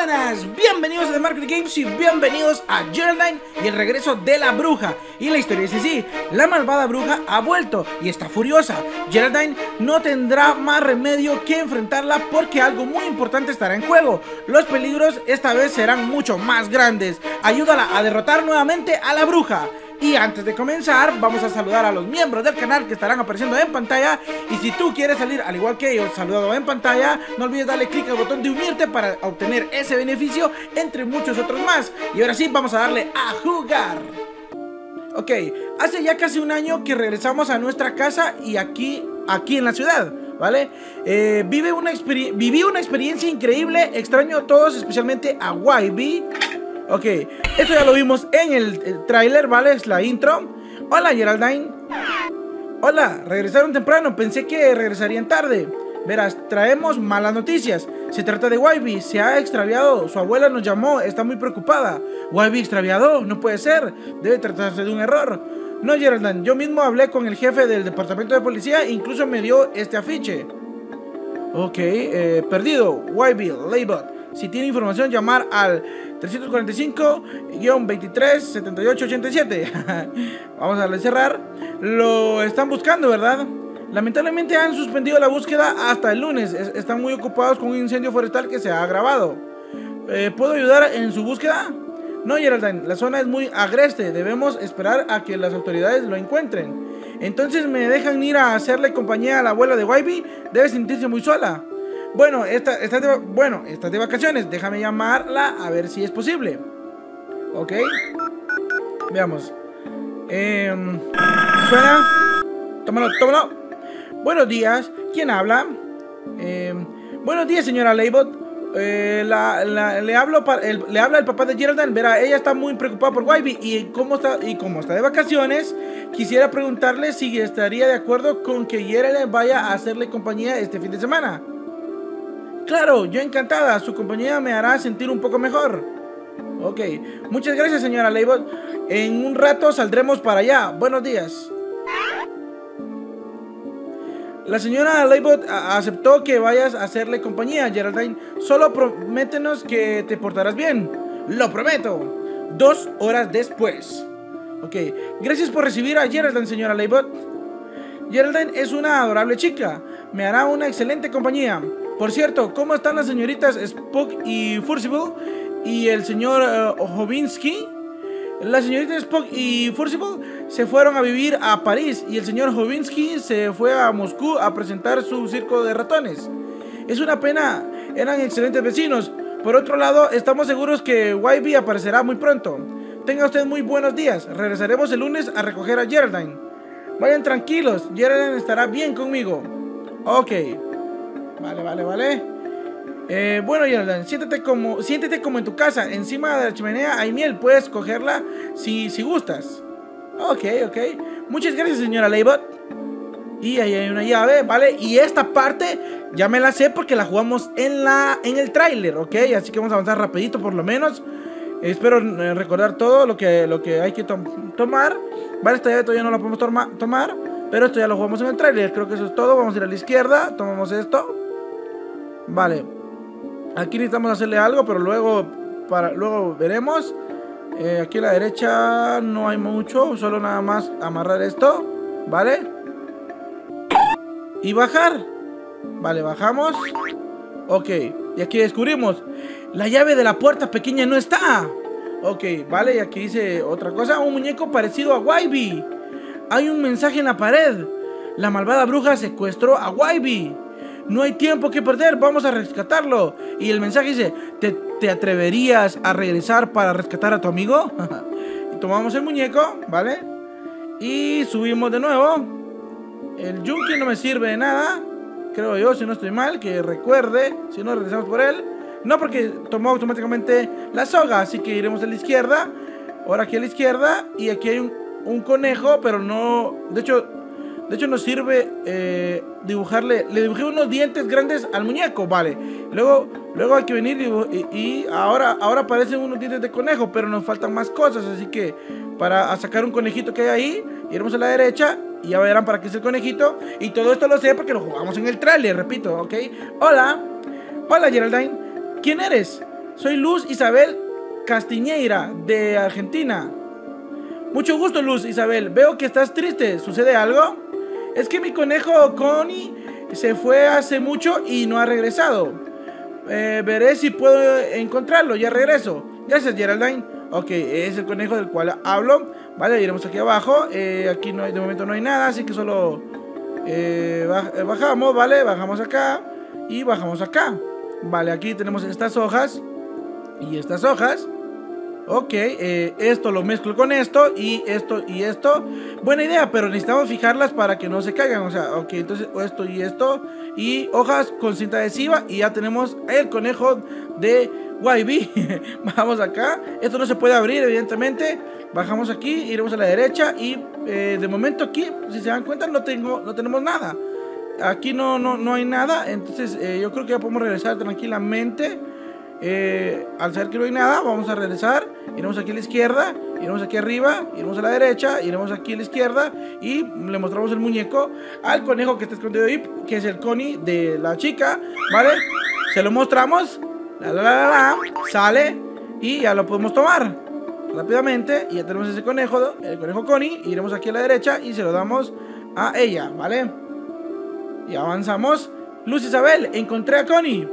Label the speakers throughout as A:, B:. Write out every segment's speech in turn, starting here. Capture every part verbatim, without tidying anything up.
A: buenas, bienvenidos a The Market Games y bienvenidos a Geraldine y el regreso de la bruja. Y la historia es así: la malvada bruja ha vuelto y está furiosa. Geraldine no tendrá más remedio que enfrentarla porque algo muy importante estará en juego. Los peligros esta vez serán mucho más grandes. Ayúdala a derrotar nuevamente a la bruja. Y antes de comenzar, vamos a saludar a los miembros del canal que estarán apareciendo en pantalla. Y si tú quieres salir al igual que ellos, saludado en pantalla, no olvides darle clic al botón de unirte para obtener ese beneficio, entre muchos otros más. Y ahora sí, vamos a darle a jugar. Ok, hace ya casi un año que regresamos a nuestra casa y aquí, aquí en la ciudad, ¿vale? Eh, vive una viví una experiencia increíble, extraño a todos, especialmente a Y B. Ok, esto ya lo vimos en el, el tráiler, ¿vale? Es la intro. Hola, Geraldine. Hola, regresaron temprano, pensé que regresarían tarde. Verás, traemos malas noticias. Se trata de Y B, se ha extraviado. Su abuela nos llamó, está muy preocupada. Y B extraviado, no puede ser. Debe tratarse de un error. No, Geraldine, yo mismo hablé con el jefe del departamento de policía, incluso me dio este afiche. Ok, eh, perdido, Y B, Laybot. Si tiene información, llamar al trescientos cuarenta y cinco, veintitrés, setenta y ocho, ochenta y siete. Vamos a darle cerrar. Lo están buscando, ¿verdad? Lamentablemente han suspendido la búsqueda hasta el lunes. Es están muy ocupados con un incendio forestal que se ha agravado. eh, ¿Puedo ayudar en su búsqueda? No, Geraldine, la zona es muy agreste. Debemos esperar a que las autoridades lo encuentren. Entonces me dejan ir a hacerle compañía a la abuela de Y B. Debe sentirse muy sola. Bueno, esta, esta de, bueno, estás de vacaciones. Déjame llamarla a ver si es posible. Ok. Veamos. Eh, Suena. Tómalo, tómalo. Buenos días. ¿Quién habla? Eh, buenos días, señora Laybot. Eh, la, la, le, hablo para, el, le habla el papá de Geraldine. Verá, ella está muy preocupada por Y B. Y como está, y como está de vacaciones, quisiera preguntarle si estaría de acuerdo con que Geraldine vaya a hacerle compañía este fin de semana. Claro, yo encantada, su compañía me hará sentir un poco mejor. Ok, muchas gracias, señora Laybot. En un rato saldremos para allá. Buenos días. La señora Laybot aceptó que vayas a hacerle compañía, Geraldine. Solo prométenos que te portarás bien. Lo prometo. Dos horas después. Ok, gracias por recibir a Geraldine, señora Laybot. Geraldine es una adorable chica. Me hará una excelente compañía. Por cierto, ¿cómo están las señoritas Spock y Forcible y el señor uh, Hovinsky? Las señoritas Spock y Forcible se fueron a vivir a París y el señor Hovinsky se fue a Moscú a presentar su circo de ratones. Es una pena, eran excelentes vecinos. Por otro lado, estamos seguros que Y B aparecerá muy pronto. Tenga usted muy buenos días. Regresaremos el lunes a recoger a Geraldine. Vayan tranquilos, Geraldine estará bien conmigo. Ok. Vale, vale, vale. Eh, bueno, Geraldine, siéntate como, siéntete como en tu casa. Encima de la chimenea hay miel. Puedes cogerla si, si gustas. Ok, ok. Muchas gracias, señora Laybot. Y ahí hay una llave, ¿vale? Y esta parte ya me la sé porque la jugamos en, la, en el tráiler, ¿ok? Así que vamos a avanzar rapidito por lo menos. Espero eh, recordar todo lo que, lo que hay que to tomar. Vale, esta llave todavía no la podemos toma tomar. Pero esto ya lo jugamos en el tráiler. Creo que eso es todo. Vamos a ir a la izquierda. Tomamos esto. Vale. Aquí necesitamos hacerle algo, pero luego para luego veremos. eh, Aquí a la derecha no hay mucho. Solo nada más amarrar esto. Vale. Y bajar. Vale, bajamos. Ok. Y aquí descubrimos la llave de la puerta pequeña no está. Ok, vale. Y aquí dice otra cosa. Un muñeco parecido a Y B. Hay un mensaje en la pared. La malvada bruja secuestró a Y B. No hay tiempo que perder, vamos a rescatarlo. Y el mensaje dice: ¿Te, te atreverías a regresar para rescatar a tu amigo? Y tomamos el muñeco, ¿vale? Y subimos de nuevo. El yunque no me sirve de nada, creo yo, si no estoy mal. Que recuerde, si no regresamos por él. No, porque tomó automáticamente la soga. Así que iremos a la izquierda. Ahora aquí a la izquierda. Y aquí hay un, un conejo, pero no... De hecho... De hecho nos sirve eh, dibujarle. Le dibujé unos dientes grandes al muñeco, vale. Luego, luego hay que venir y, y, y ahora, ahora aparecen unos dientes de conejo. Pero nos faltan más cosas. Así que para sacar un conejito que hay ahí, iremos a la derecha y ya verán para qué es el conejito. Y todo esto lo sé porque lo jugamos en el tráiler, repito, ¿ok? Hola. Hola, Geraldine. ¿Quién eres? Soy Luz Isabel Castiñeira, de Argentina. Mucho gusto, Luz Isabel. Veo que estás triste. ¿Sucede algo? Es que mi conejo Connie se fue hace mucho y no ha regresado. Eh, veré si puedo encontrarlo. Ya regreso. Gracias, Geraldine. Ok, es el conejo del cual hablo. Vale, iremos aquí abajo. eh, Aquí no hay, de momento no hay nada, así que solo eh, baj bajamos, ¿vale? Bajamos acá y bajamos acá. Vale, aquí tenemos estas hojas y estas hojas. Ok, eh, esto lo mezclo con esto y esto y esto. Buena idea, pero necesitamos fijarlas para que no se caigan. O sea, ok, entonces esto y esto. Y hojas con cinta adhesiva. Y ya tenemos el conejo de Y B. Vamos acá. Esto no se puede abrir, evidentemente. Bajamos aquí, iremos a la derecha. Y eh, de momento aquí, si se dan cuenta, no, tengo, no tenemos nada. Aquí no, no, no hay nada. Entonces eh, yo creo que ya podemos regresar tranquilamente. Eh, al saber que no hay nada, vamos a regresar. Iremos aquí a la izquierda, iremos aquí arriba, iremos a la derecha, iremos aquí a la izquierda. Y le mostramos el muñeco al conejo que está escondido ahí, que es el Connie de la chica, ¿vale? Se lo mostramos, la, la, la, la, la, sale y ya lo podemos tomar rápidamente. Y ya tenemos ese conejo, el conejo Connie. Iremos aquí a la derecha y se lo damos a ella, ¿vale? Y avanzamos. Luz Isabel, encontré a Connie.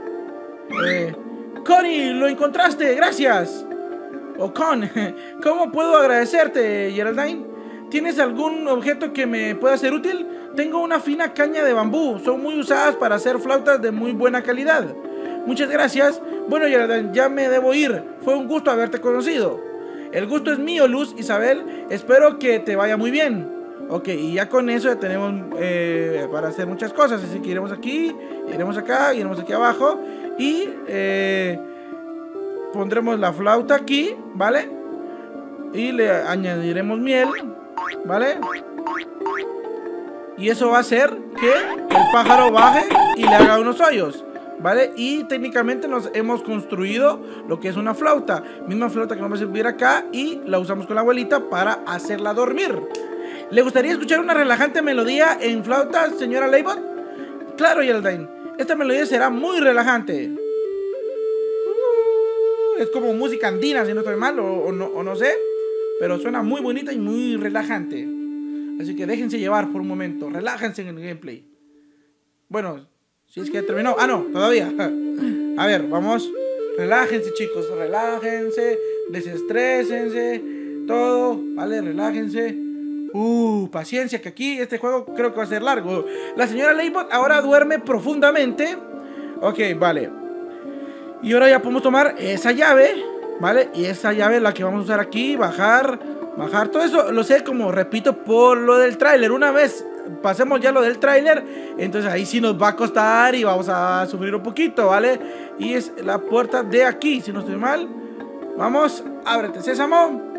A: Eh... Connie, lo encontraste, gracias. O Con, ¿cómo puedo agradecerte, Geraldine? ¿Tienes algún objeto que me pueda ser útil? Tengo una fina caña de bambú. Son muy usadas para hacer flautas de muy buena calidad. Muchas gracias. Bueno, Geraldine, ya me debo ir. Fue un gusto haberte conocido. El gusto es mío, Luz Isabel. Espero que te vaya muy bien. Ok, y ya con eso ya tenemos eh, para hacer muchas cosas. Así que iremos aquí, iremos acá, iremos aquí abajo. Y eh, pondremos la flauta aquí, ¿vale? Y le añadiremos miel, ¿vale? Y eso va a hacer que el pájaro baje y le haga unos hoyos, ¿vale? Y técnicamente nos hemos construido lo que es una flauta. Misma flauta que nos va a servir acá. Y la usamos con la abuelita para hacerla dormir. ¿Le gustaría escuchar una relajante melodía en flauta, señora Leibot? Claro, Geraldine. Esta melodía será muy relajante. Uh, es como música andina, si no estoy mal, o, o, no, o no sé. Pero suena muy bonita y muy relajante. Así que déjense llevar por un momento. Relájense en el gameplay. Bueno, si es que ya terminó. Ah, no, todavía. A ver, vamos. Relájense, chicos, relájense. Desestrésense. Todo, vale, relájense. Uh, paciencia, que aquí este juego creo que va a ser largo. La señora Leibot ahora duerme profundamente. Ok, vale. Y ahora ya podemos tomar esa llave, ¿vale? Y esa llave es la que vamos a usar aquí. Bajar, bajar, todo eso lo sé, como repito, por lo del tráiler. Una vez pasemos ya lo del tráiler, entonces ahí sí nos va a costar y vamos a sufrir un poquito, ¿vale? Y es la puerta de aquí, si no estoy mal. Vamos, ábrete, sésamo.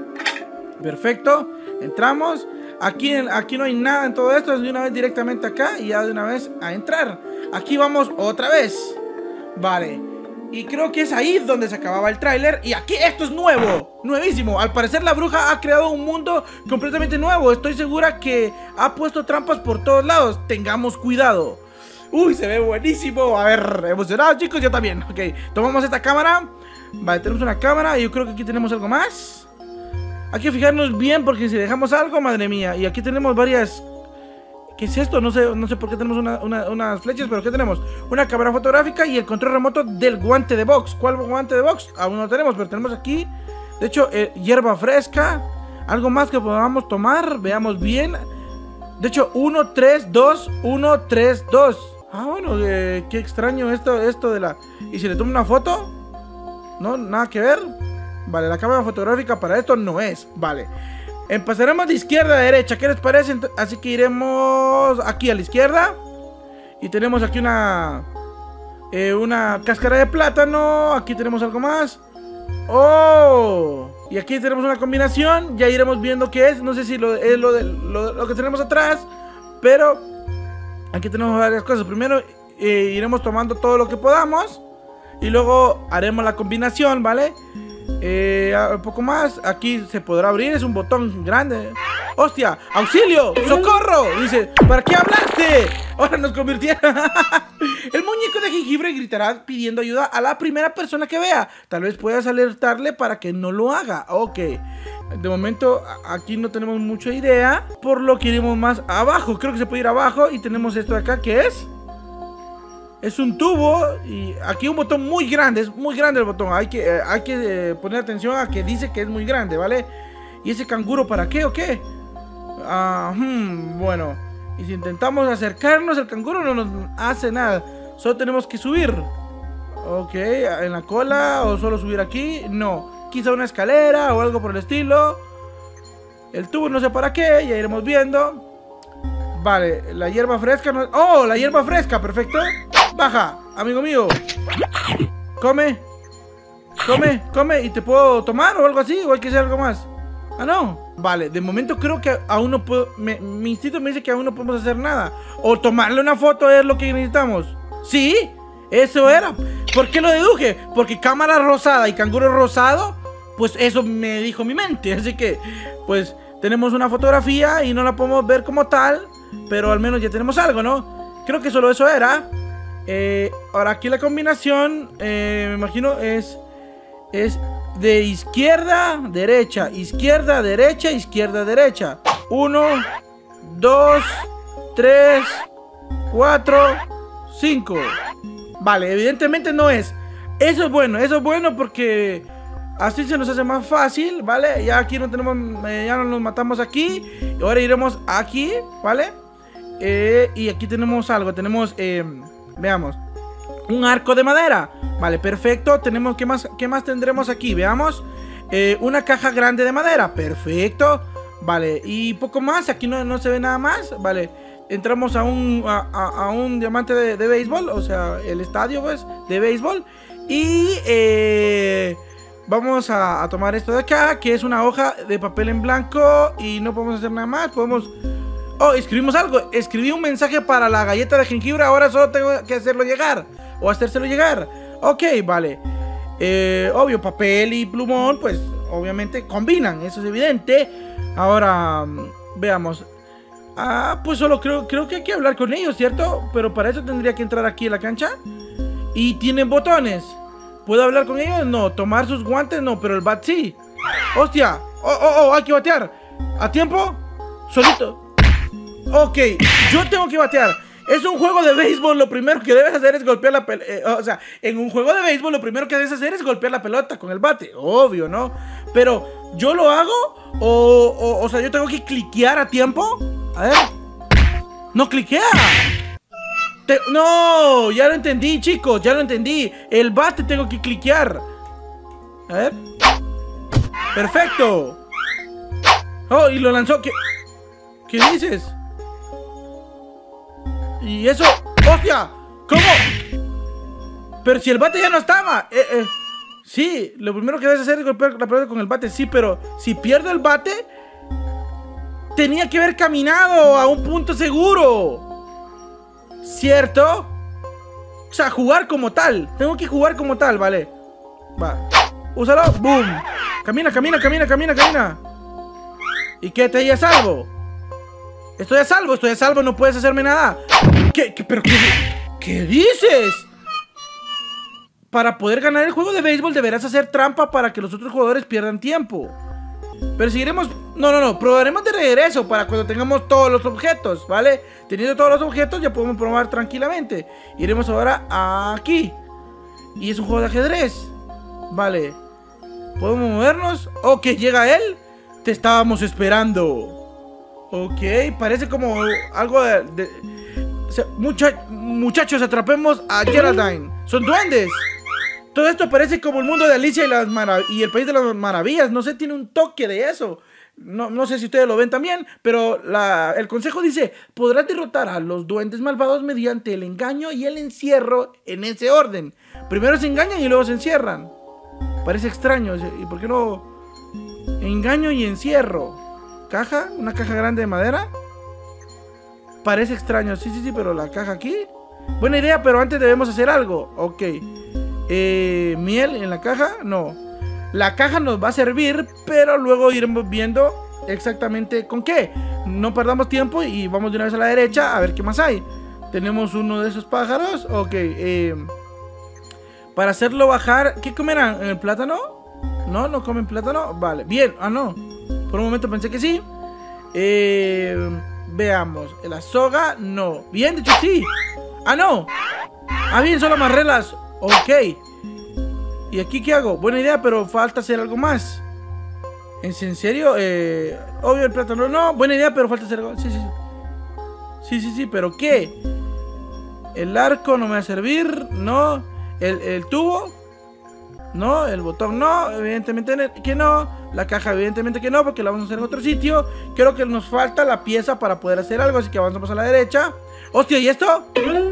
A: Perfecto, entramos. Aquí, aquí no hay nada en todo esto. Es de una vez directamente acá y ya de una vez a entrar. Aquí vamos otra vez. Vale. Y creo que es ahí donde se acababa el tráiler. Y aquí esto es nuevo, nuevísimo. Al parecer la bruja ha creado un mundo completamente nuevo. Estoy segura que ha puesto trampas por todos lados. Tengamos cuidado. Uy, se ve buenísimo. A ver, emocionados, chicos, yo también. Ok, tomamos esta cámara. Vale, tenemos una cámara. Y yo creo que aquí tenemos algo más. Hay que fijarnos bien porque si dejamos algo, madre mía. Y aquí tenemos varias... ¿Qué es esto? No sé, no sé por qué tenemos una, una, unas flechas, pero ¿qué tenemos? Una cámara fotográfica y el control remoto del guante de box. ¿Cuál guante de box? Aún no tenemos, pero tenemos aquí, de hecho, eh, hierba fresca. Algo más que podamos tomar, veamos bien. De hecho, uno, tres, dos, uno, tres, dos. Ah, bueno, eh, qué extraño esto, esto de la... ¿Y si le tomo una foto? No, nada que ver. Vale, la cámara fotográfica para esto no es. Vale, empezaremos de izquierda a derecha. ¿Qué les parece? Así que iremos aquí a la izquierda. Y tenemos aquí una eh, una cáscara de plátano. Aquí tenemos algo más. ¡Oh! Y aquí tenemos una combinación. Ya iremos viendo qué es. No sé si lo, es lo, de, lo, lo que tenemos atrás, pero aquí tenemos varias cosas. Primero eh, iremos tomando todo lo que podamos y luego haremos la combinación, ¿vale? Eh, un poco más. Aquí se podrá abrir, es un botón grande. ¡Hostia! ¡Auxilio! ¡Socorro! Dice, ¿para qué hablaste? Ahora nos convirtieron El muñeco de jengibre gritará pidiendo ayuda a la primera persona que vea. Tal vez puedas alertarle para que no lo haga. Ok. De momento aquí no tenemos mucha idea, por lo que iremos más abajo. Creo que se puede ir abajo y tenemos esto de acá. ¿Qué es? Es un tubo y aquí un botón muy grande. Es muy grande el botón. Hay que, eh, hay que eh, poner atención a que dice que es muy grande, ¿vale? ¿Y ese canguro para qué o qué? Ah, hmm, bueno. Y si intentamos acercarnos, el canguro no nos hace nada. Solo tenemos que subir. Ok, en la cola o solo subir aquí. No, quizá una escalera o algo por el estilo. El tubo no sé para qué, ya iremos viendo. Vale, la hierba fresca no... ¡Oh, la hierba fresca! Perfecto. Baja, amigo mío. Come. Come, come. ¿Y te puedo tomar o algo así? ¿O hay que hacer algo más? Ah, no. Vale, de momento creo que aún no puedo... Me, mi instinto me dice que aún no podemos hacer nada. O tomarle una foto es lo que necesitamos. ¿Sí? Eso era. ¿Por qué lo deduje? Porque cámara rosada y canguro rosado, pues eso me dijo mi mente. Así que, pues, tenemos una fotografía y no la podemos ver como tal, pero al menos ya tenemos algo, ¿no? Creo que solo eso era. eh, Ahora aquí la combinación, eh, me imagino es... Es de izquierda, derecha, izquierda, derecha, izquierda, derecha. Uno, dos, tres, cuatro, cinco. Vale, evidentemente no es. Eso es bueno, eso es bueno porque así se nos hace más fácil, ¿vale? Ya aquí no tenemos, eh, ya no nos matamos aquí. Y ahora iremos aquí, ¿vale? Eh, y aquí tenemos algo, tenemos, eh, veamos, un arco de madera. Vale, perfecto. Tenemos, ¿qué más, qué más tendremos aquí? Veamos. Eh, una caja grande de madera. Perfecto. Vale, y poco más. Aquí no, no se ve nada más. Vale, entramos a un, a, a, a un diamante de, de béisbol. O sea, el estadio, pues, de béisbol. Y eh, vamos a, a tomar esto de acá, que es una hoja de papel en blanco. Y no podemos hacer nada más. Podemos... Oh, escribimos algo. Escribí un mensaje para la galleta de jengibre. Ahora solo tengo que hacerlo llegar. O hacérselo llegar. Ok, vale. eh, Obvio, papel y plumón, pues obviamente combinan, eso es evidente. Ahora, veamos. Ah, pues solo creo, creo que hay que hablar con ellos, ¿cierto? Pero para eso tendría que entrar aquí a la cancha. Y tienen botones. ¿Puedo hablar con ellos? No. ¿Tomar sus guantes? No, pero el bat sí. ¡Hostia! ¡Oh, oh, oh! Hay que batear. ¿A tiempo? Solito. Ok, yo tengo que batear. Es un juego de béisbol, lo primero que debes hacer es golpear la pelota. Eh, o sea, en un juego de béisbol lo primero que debes hacer es golpear la pelota con el bate. Obvio, ¿no? Pero, ¿yo lo hago? O, o, o sea, ¿yo tengo que cliquear a tiempo? A ver. ¡No cliquea! Te, ¡No! Ya lo entendí, chicos, ya lo entendí. El bate tengo que cliquear. A ver. ¡Perfecto! Oh, y lo lanzó. ¿Qué, ¿Qué dices? Y eso... ¡Hostia! ¿Cómo? Pero si el bate ya no estaba. Eh, eh. Sí, lo primero que debes hacer es golpear la pelota con el bate. Sí, pero si pierdo el bate, tenía que haber caminado a un punto seguro, ¿cierto? O sea, jugar como tal. Tengo que jugar como tal, vale. Va, úsalo, boom. Camina, camina, camina, camina, camina. ¿Y qué? ¿Te a salvo? Estoy a salvo, estoy a salvo, no puedes hacerme nada. ¿Qué? ¿Qué? ¿Pero qué? ¿Qué dices? Para poder ganar el juego de béisbol deberás hacer trampa para que los otros jugadores pierdan tiempo. Pero seguiremos... No, no, no, probaremos de regreso para cuando tengamos todos los objetos, ¿vale? Teniendo todos los objetos ya podemos probar tranquilamente. Iremos ahora aquí. Y es un juego de ajedrez. Vale. ¿Podemos movernos? Ok, llega él. Te estábamos esperando. Ok, parece como algo de... de o sea, mucha, muchachos, atrapemos a Geraldine. Son duendes. Todo esto parece como el mundo de Alicia y, las y el País de las Maravillas. No sé, tiene un toque de eso. No, no sé si ustedes lo ven también, pero la, el consejo dice: podrás derrotar a los duendes malvados mediante el engaño y el encierro en ese orden. Primero se engañan y luego se encierran. Parece extraño. ¿Y por qué no? Engaño y encierro. ¿Caja? ¿Una caja grande de madera? Parece extraño. Sí, sí, sí, pero la caja aquí. Buena idea, pero antes debemos hacer algo. Ok. Eh, ¿Miel en la caja? No. La caja nos va a servir, pero luego iremos viendo exactamente con qué. No perdamos tiempo y vamos de una vez a la derecha a ver qué más hay. Tenemos uno de esos pájaros. Ok, eh, para hacerlo bajar, ¿qué comerán? ¿El plátano? No, no comen plátano. Vale, bien, ah no, por un momento pensé que sí. eh, Veamos, la soga, no. Bien, de hecho sí. Ah, no. Ah, bien, solo amarré las. Ok. ¿Y aquí qué hago? Buena idea, pero falta hacer algo más. ¿En serio? Eh, obvio el plátano. No, buena idea, pero falta hacer algo. Sí, sí. Sí, sí, sí, pero ¿qué? El arco no me va a servir. No. El, el tubo. No. El botón no. Evidentemente que no. La caja evidentemente que no, porque la vamos a hacer en otro sitio. Creo que nos falta la pieza para poder hacer algo, así que avanzamos a la derecha. ¡Hostia! ¿Y esto?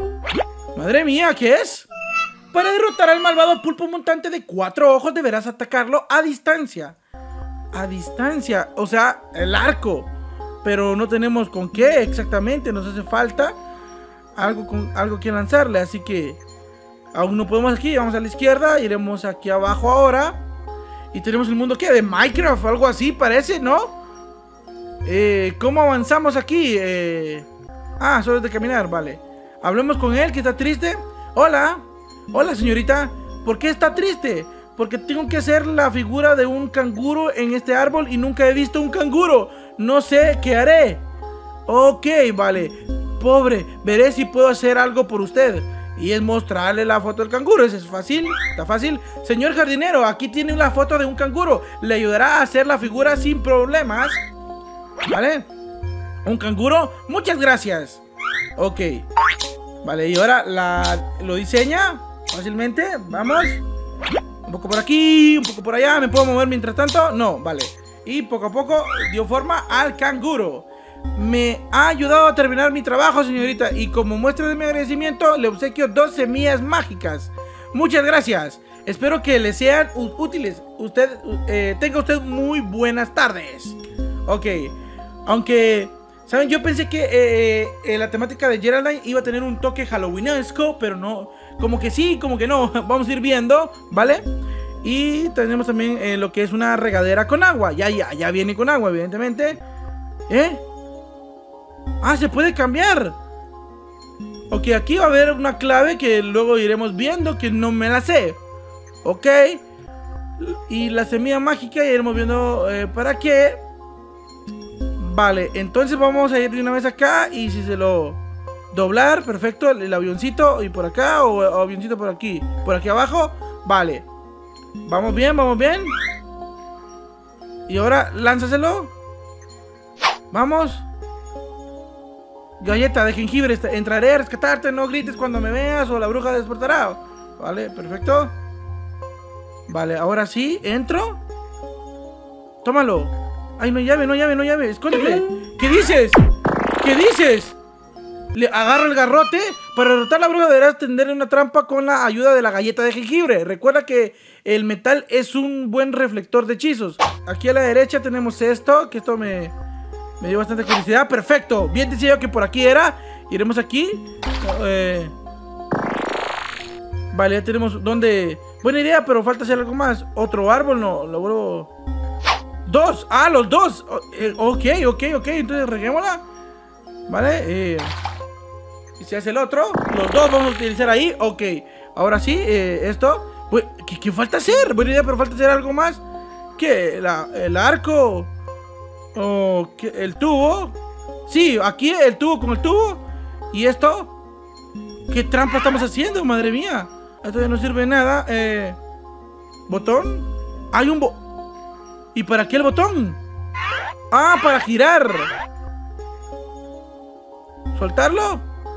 A: Madre mía, ¿qué es? Para derrotar al malvado pulpo mutante de cuatro ojos deberás atacarlo a distancia. A distancia, o sea, el arco. Pero no tenemos con qué exactamente, nos hace falta algo, con, algo que lanzarle, así que aún no podemos aquí, vamos a la izquierda, iremos aquí abajo ahora. Y tenemos el mundo, ¿qué? De Minecraft, algo así parece, ¿no? Eh, ¿Cómo avanzamos aquí? Eh... Ah, solo es de caminar, vale. Hablemos con él, que está triste. Hola, hola señorita. ¿Por qué está triste? Porque tengo que hacer la figura de un canguro en este árbol y nunca he visto un canguro. No sé qué haré. Ok, vale. Pobre, veré si puedo hacer algo por usted. Y es mostrarle la foto del canguro. Eso es fácil, está fácil. Señor jardinero, aquí tiene una foto de un canguro. Le ayudará a hacer la figura sin problemas. ¿Vale? ¿Un canguro? Muchas gracias. Ok. Vale, y ahora la, lo diseña fácilmente. Vamos. Un poco por aquí, un poco por allá. ¿Me puedo mover mientras tanto? No, vale. Y poco a poco dio forma al canguro. Me ha ayudado a terminar mi trabajo, señorita. Y como muestra de mi agradecimiento, le obsequio dos semillas mágicas. Muchas gracias. Espero que le sean útiles. Usted, eh, tenga usted muy buenas tardes. Ok. Aunque, ¿saben? Yo pensé que eh, eh, la temática de Geraldine iba a tener un toque halloweenesco, pero no. Como que sí, como que no. Vamos a ir viendo, ¿vale? Y tenemos también eh, lo que es una regadera con agua. Ya, ya, ya viene con agua, evidentemente. ¿Eh? Ah, se puede cambiar. Ok, aquí va a haber una clave que luego iremos viendo, que no me la sé. Ok. Y la semilla mágica, iremos viendo eh, para qué. Vale, entonces vamos a ir de una vez acá. Y si se lo doblar, perfecto. El, el avioncito y por acá, o, o avioncito por aquí. Por aquí abajo, vale. Vamos bien, vamos bien. Y ahora, lánzaselo. Vamos. Galleta de jengibre, entraré a rescatarte, no grites cuando me veas o la bruja despertará. Vale, perfecto. Vale, ahora sí, entro. Tómalo. Ay, no llave, no llave, no llave, escóndete. ¿Qué dices? ¿Qué dices? Le agarro el garrote. Para derrotar a la bruja deberás tenderle una trampa con la ayuda de la galleta de jengibre. Recuerda que el metal es un buen reflector de hechizos. Aquí a la derecha tenemos esto, que esto me... Me dio bastante curiosidad. Perfecto. Bien decía yo que por aquí era. Iremos aquí. Eh... Vale, ya tenemos donde... Buena idea, pero falta hacer algo más. Otro árbol, no. Lo vuelvo... Dos. Ah, los dos. Eh, ok, ok, ok. Entonces reguémosla. Vale. Eh... Y se hace el otro. Los dos vamos a utilizar ahí. Ok. Ahora sí, eh, esto. ¿Qué, ¿Qué falta hacer? Buena idea, pero falta hacer algo más. ¿Qué? La, el arco... Oh, el tubo. Sí, aquí el tubo con el tubo. ¿Y esto? ¿Qué trampa estamos haciendo? Madre mía. Esto ya no sirve de nada. eh, ¿Botón? Hay un bo... ¿Y para qué el botón? Ah, para girar. ¿Soltarlo?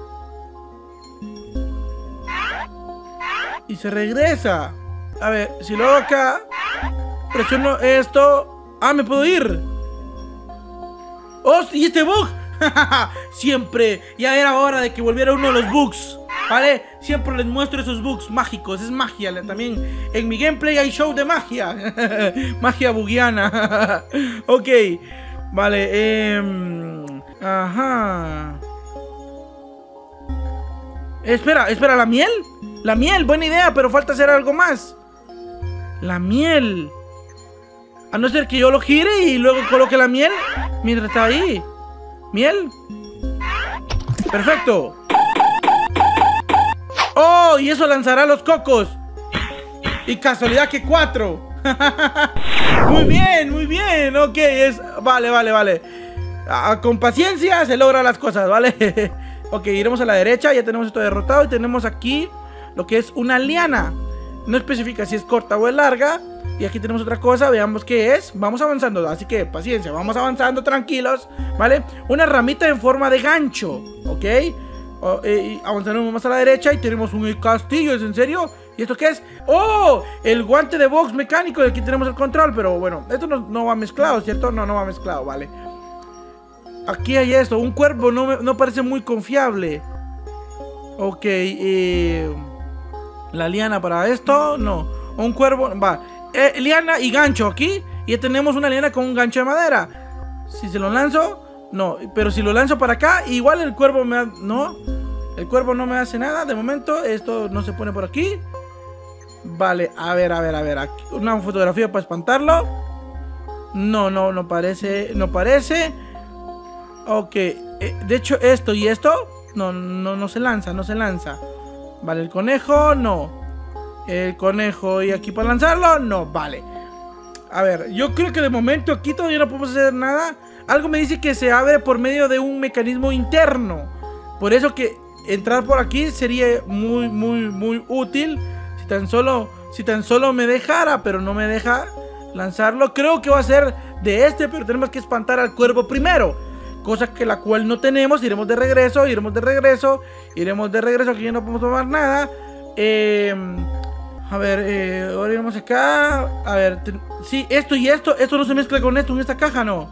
A: Y se regresa. A ver, si lo hago acá, presiono esto. Ah, me puedo ir. ¡Oh! ¿Y este bug? Siempre. Ya era hora de que volviera uno de los bugs. ¿Vale? Siempre les muestro esos bugs mágicos. Es magia. También en mi gameplay hay show de magia. Magia bugiana. Ok. Vale. Eh... Ajá. Espera, espera. ¿La miel? La miel, buena idea. Pero falta hacer algo más. La miel. A no ser que yo lo gire y luego coloque la miel mientras está ahí. ¿Miel? Perfecto. ¡Oh! Y eso lanzará los cocos. Y casualidad que cuatro. Muy bien, muy bien. Ok, es... Vale, vale, vale. Ah, con paciencia se logran las cosas, ¿vale? Ok, iremos a la derecha. Ya tenemos esto derrotado. Y tenemos aquí lo que es una liana. No especifica si es corta o es larga. Y aquí tenemos otra cosa, veamos qué es. Vamos avanzando, así que paciencia. Vamos avanzando, tranquilos, ¿vale? Una ramita en forma de gancho, ¿ok? Oh, eh, avanzaremos más a la derecha y tenemos un castillo, ¿es en serio? ¿Y esto qué es? ¡Oh! El guante de box mecánico. Y aquí tenemos el control, pero bueno, esto no, no va mezclado, ¿cierto? No, no va mezclado, vale. Aquí hay esto, un cuervo, no, me, no parece muy confiable. Ok, eh, la liana para esto, no. Un cuervo, va. Eh, liana y gancho aquí. Y ya tenemos una liana con un gancho de madera. Si se lo lanzo, no. Pero si lo lanzo para acá, igual el cuervo me ha, no. El cuervo no me hace nada. De momento, esto no se pone por aquí. Vale, a ver, a ver, a ver. Aquí, una fotografía para espantarlo. No, no, no parece. No parece. Ok. Eh, de hecho, esto y esto. No, no, no se lanza, no se lanza. Vale, el conejo, no. El conejo y aquí para lanzarlo, no, vale. A ver, yo creo que de momento aquí todavía no podemos hacer nada. Algo me dice que se abre por medio de un mecanismo interno. Por eso que entrar por aquí sería muy, muy, muy útil. Si tan solo, si tan solo me dejara, pero no me deja lanzarlo. Creo que va a ser de este, pero tenemos que espantar al cuervo primero. Cosa que la cual no tenemos. Iremos de regreso, iremos de regreso. Iremos de regreso, aquí ya no podemos tomar nada. Eh... A ver, eh, ahora iremos acá. A ver, sí, esto y esto. Esto no se mezcla con esto en esta caja, ¿no?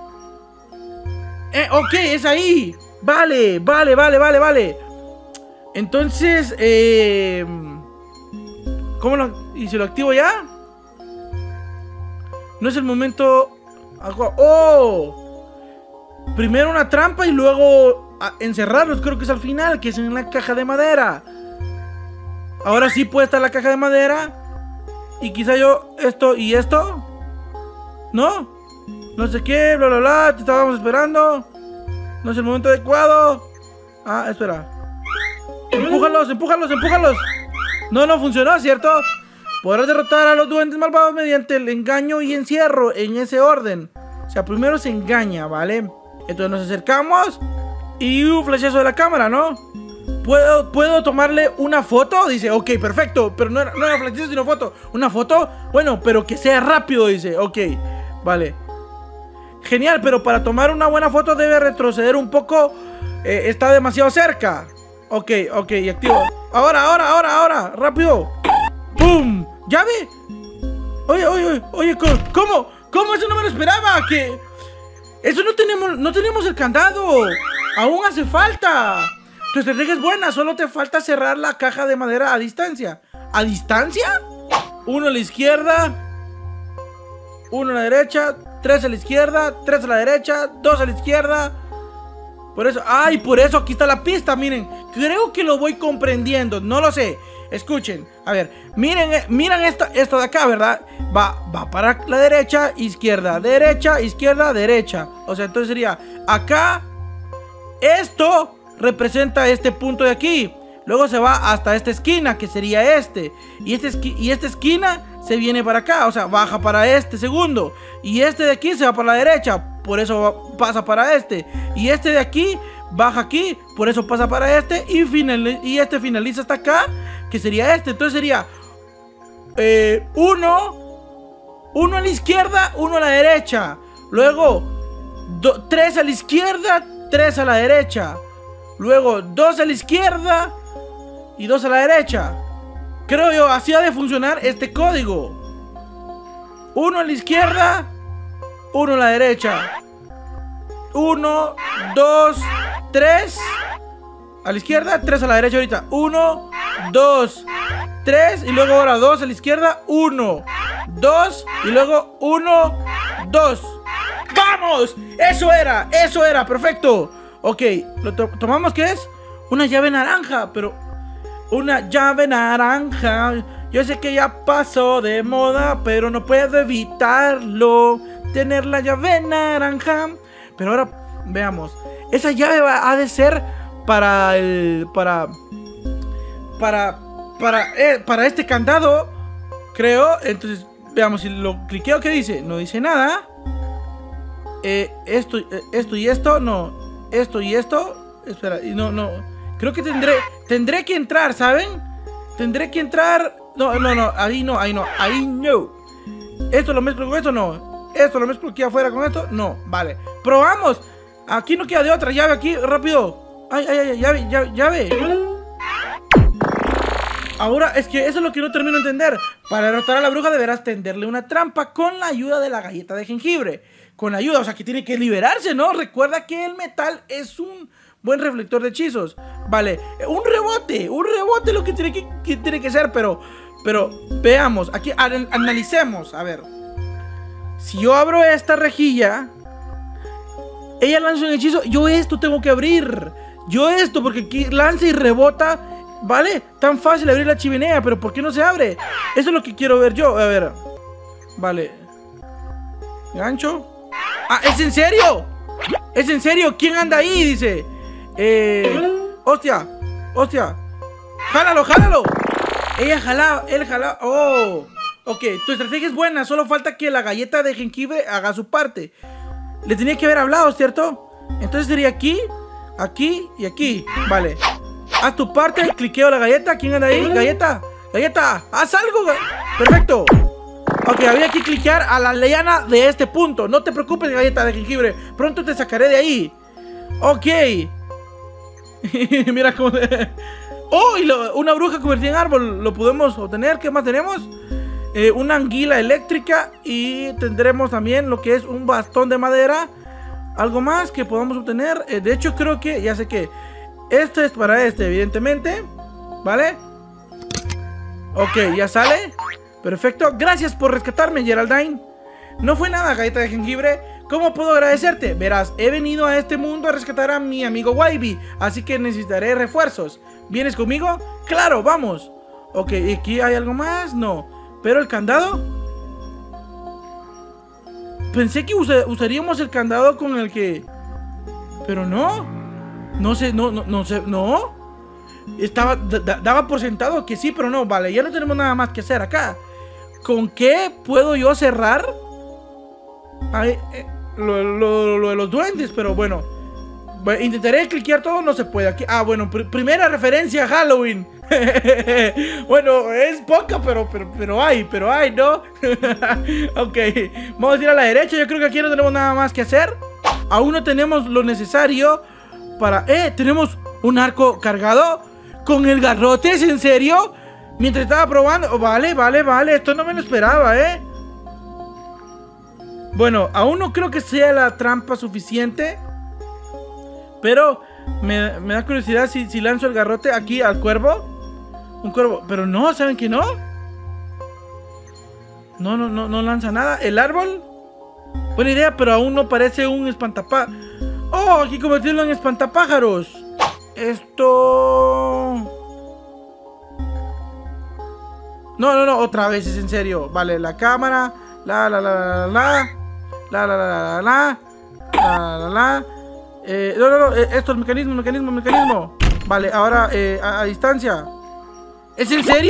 A: Eh, ok, es ahí. Vale, vale, vale, vale, vale. Entonces, eh... ¿cómo lo...? ¿Y si lo activo ya? No es el momento... ¡Oh! Primero una trampa y luego encerrarlos, creo que es al final, que es en la caja de madera. Ahora sí puede estar la caja de madera. Y quizá yo esto y esto. ¿No? No sé qué, bla bla bla. Te estábamos esperando. No es el momento adecuado. Ah, espera. Empújalos, empújalos, empújalos. No, no funcionó, ¿cierto? Podrás derrotar a los duendes malvados mediante el engaño y encierro en ese orden. O sea, primero se engaña, ¿vale? Entonces nos acercamos. Y un flechazo de la cámara, ¿no? ¿Puedo, ¿Puedo tomarle una foto? Dice, ok, perfecto. Pero no era, no era flechazo, sino foto. ¿Una foto? Bueno, pero que sea rápido, dice. Ok, vale. Genial, pero para tomar una buena foto debe retroceder un poco. eh, Está demasiado cerca. Ok, ok, y activo. Ahora, ahora, ahora, ahora, rápido. ¡Pum! ¿Llave? Oye, oye, oye, ¿cómo? ¿Cómo? Eso no me lo esperaba. Que... Eso no tenemos, no tenemos el candado. Aún hace falta. Tu estrategia es buena, solo te falta cerrar la caja de madera a distancia. ¿A distancia? Uno a la izquierda. Uno a la derecha. Tres a la izquierda. Tres a la derecha. Dos a la izquierda. Por eso, ay, por eso aquí está la pista, miren. Creo que lo voy comprendiendo, no lo sé. Escuchen, a ver, miren, miren esto, esto de acá, ¿verdad? Va, va para la derecha, izquierda, derecha, izquierda, derecha. O sea, entonces sería acá. Esto representa este punto de aquí. Luego se va hasta esta esquina, que sería este. Y, este esqui y esta esquina se viene para acá, o sea, baja para este segundo. Y este de aquí se va para la derecha, por eso va, pasa para este. Y este de aquí baja aquí, por eso pasa para este. Y, final, y este finaliza hasta acá, que sería este. Entonces sería eh, uno, uno a la izquierda, uno a la derecha. Luego do, tres a la izquierda, tres a la derecha. Luego dos a la izquierda y dos a la derecha. Creo yo, así ha de funcionar este código. Uno a la izquierda, uno a la derecha. Uno, dos, tres a la izquierda, tres a la derecha ahorita. Uno, dos, tres. Y luego ahora dos a la izquierda. Uno, dos. Y luego uno, dos. ¡Vamos! Eso era, eso era, perfecto. Ok, lo to tomamos, ¿qué es? Una llave naranja, pero... Una llave naranja. Yo sé que ya pasó de moda, pero no puedo evitarlo. Tener la llave naranja. Pero ahora, veamos. Esa llave va, ha de ser para el... Para... para, para, eh, para este candado, creo. Entonces, veamos si lo cliqueo. ¿Qué dice? No dice nada. Eh, esto, eh, esto y esto, no. Esto y esto. Espera, y no, no. Creo que tendré, tendré que entrar, ¿saben? Tendré que entrar. No, no, no, ahí no, ahí no, ahí no. Esto lo mezclo con esto, no. Esto lo mezclo aquí afuera con esto, no. Vale, probamos. Aquí no queda de otra, llave aquí, rápido. Ay, ay, ay, llave, llave, llave. Ahora, es que eso es lo que no termino de entender. Para derrotar a la bruja deberás tenderle una trampa con la ayuda de la galleta de jengibre. Con la ayuda, o sea que tiene que liberarse, ¿no? Recuerda que el metal es un buen reflector de hechizos. Vale, un rebote, un rebote lo que tiene que, que, tiene que ser, pero... Pero veamos, aquí an analicemos. A ver, si yo abro esta rejilla, ella lanza un hechizo. Yo esto tengo que abrir. Yo esto, porque aquí lanza y rebota. Vale, tan fácil abrir la chimenea, pero ¿por qué no se abre? Eso es lo que quiero ver yo. A ver, vale, gancho. Ah, ¿es en serio? ¿Es en serio? ¿Quién anda ahí? Dice Eh, hostia, hostia. Jálalo, jálalo. Ella jalaba, él jalaba. Oh, ok, tu estrategia es buena. Solo falta que la galleta de jengibre haga su parte. Le tenía que haber hablado, ¿cierto? Entonces sería aquí, aquí y aquí. Vale, haz tu parte, cliqueo la galleta. ¿Quién anda ahí? Galleta, galleta, haz algo. Perfecto. Ok, había que cliquear a la liana de este punto. No te preocupes, galleta de jengibre, pronto te sacaré de ahí. Ok. Mira cómo... Oh, y lo, una bruja convertida en árbol. Lo podemos obtener. ¿Qué más tenemos? Eh, una anguila eléctrica. Y tendremos también lo que es un bastón de madera. Algo más que podamos obtener. eh, De hecho creo que, ya sé que este es para este, evidentemente. ¿Vale? Ok, ya sale. Perfecto, gracias por rescatarme, Geraldine. No fue nada, galleta de jengibre. ¿Cómo puedo agradecerte? Verás, he venido a este mundo a rescatar a mi amigo Wybie, así que necesitaré refuerzos. ¿Vienes conmigo? ¡Claro, vamos! Ok, ¿y aquí hay algo más? No. ¿Pero el candado? Pensé que usa, usaríamos el candado con el que... Pero no. No sé, no, no, no sé, no. Estaba, da, daba por sentado que sí, pero no. Vale, ya no tenemos nada más que hacer acá. ¿Con qué puedo yo cerrar? Ay, eh, lo, lo, lo de los duendes, pero bueno. Intentaré cliquear todo, no se puede aquí. Ah, bueno, pr primera referencia a Halloween. Bueno, es poca, pero, pero, pero hay, pero hay, ¿no? Ok, vamos a ir a la derecha. Yo creo que aquí no tenemos nada más que hacer. Aún no tenemos lo necesario para... Eh, tenemos un arco cargado con el garrote, ¿es en serio? Mientras estaba probando... Oh, vale, vale, vale, esto no me lo esperaba, ¿eh? Bueno, aún no creo que sea la trampa suficiente, pero me, me da curiosidad si, si lanzo el garrote aquí al cuervo. Un cuervo, pero no, ¿saben que no? No, no, no, no lanza nada. El árbol, buena idea, pero aún no parece un espantapájaros. Oh, aquí convertirlo en espantapájaros. Esto... No, no, no, otra vez, es en serio. Vale, la cámara. La, la, la, la, la. La, la, la, la, la, la. La, la, la. Eh, no, no, no, eh, esto es mecanismo, mecanismo, mecanismo. Vale, ahora eh, a, a distancia. ¿Es en serio?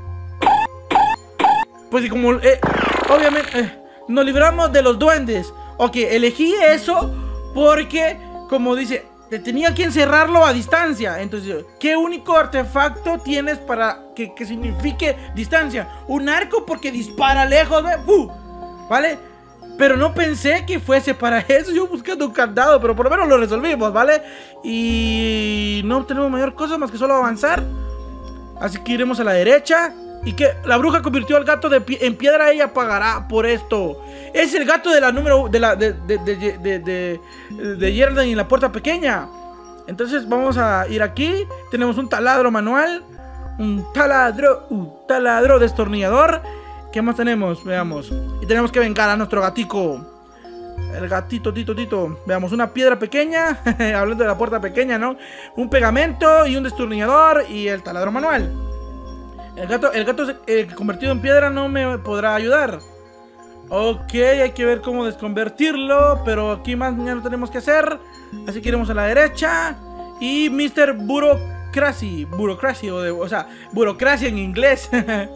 A: Pues y como, eh, obviamente, eh, nos libramos de los duendes. Ok, elegí eso porque, como dice, te tenía que encerrarlo a distancia. Entonces, ¿qué único artefacto tienes para que, que signifique distancia? Un arco porque dispara lejos, ¿eh? ¡Uh! ¿Vale? Pero no pensé que fuese para eso. Yo buscando un candado, pero por lo menos lo resolvimos, ¿vale? Y no tenemos mayor cosa más que solo avanzar. Así que iremos a la derecha. Y que la bruja convirtió al gato de pie, en piedra. Ella pagará por esto. Es el gato de la número de la de de de de, de, de Geraldine en la puerta pequeña. Entonces vamos a ir aquí. Tenemos un taladro manual, un taladro, un taladro destornillador. ¿Qué más tenemos? Veamos. Y tenemos que vengar a nuestro gatico. El gatito, tito, tito. Veamos, una piedra pequeña. Hablando de la puerta pequeña, ¿no? Un pegamento y un destornillador y el taladro manual. El gato, el gato eh, convertido en piedra no me podrá ayudar. Ok, hay que ver cómo desconvertirlo. Pero aquí más ya no tenemos que hacer. Así que iremos a la derecha. Y mister Buro, burocracia, burocracia, o, de, o sea, burocracia en inglés.